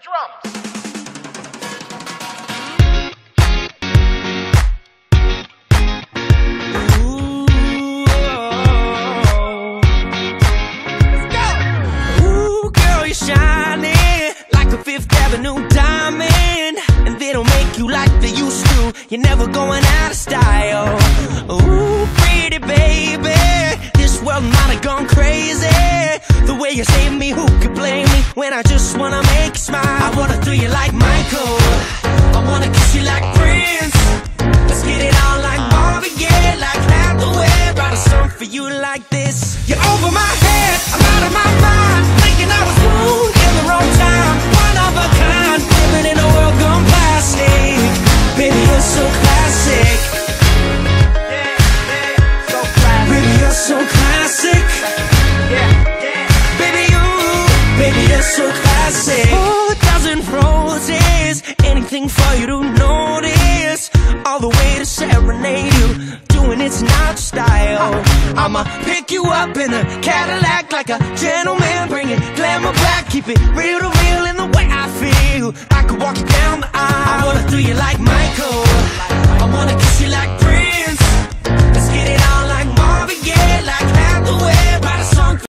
drums. Shining like a Fifth Avenue diamond, and they don't make you like they used to. You're never going out of style. Ooh, pretty baby, this world might have gone crazy. The way you save me, who could blame me when I just wanna make you smile? I wanna do you like Michael, I wanna kiss you like Prince. Let's get it on like Marvin Gaye, like Hathaway. Write a song for you like this. You're over my head, I'm out of my mind, thinking I was born in the wrong time. One of a kind, living in a world gone plastic. Baby, you're so classic. So classic. Baby, you're so classic. Baby, you're so classic. 4,000 roses, anything for you to notice. All the way to serenade you, doing it's not style. I'ma pick you up in a Cadillac like a gentleman, bring it glamour back, keep it real to real in the way I feel. I could walk you down the aisle. I wanna do you like Michael,